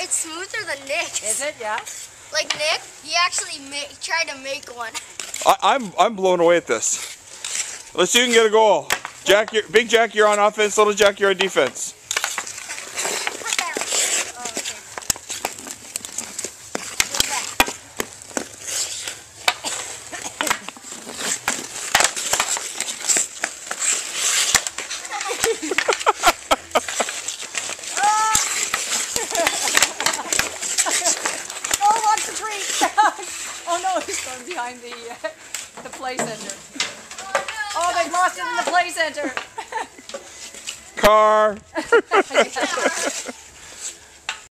It's smoother than Nick's. Is it? Yeah. Like Nick, he actually tried to make one. I'm blown away at this. Let's see who can get a goal. Jack, Big Jack, you're on offense. Little Jack, you're on defense. Oh, watch the tree! Oh no, he's going behind the play center. Oh, they've lost it in the play center. Car.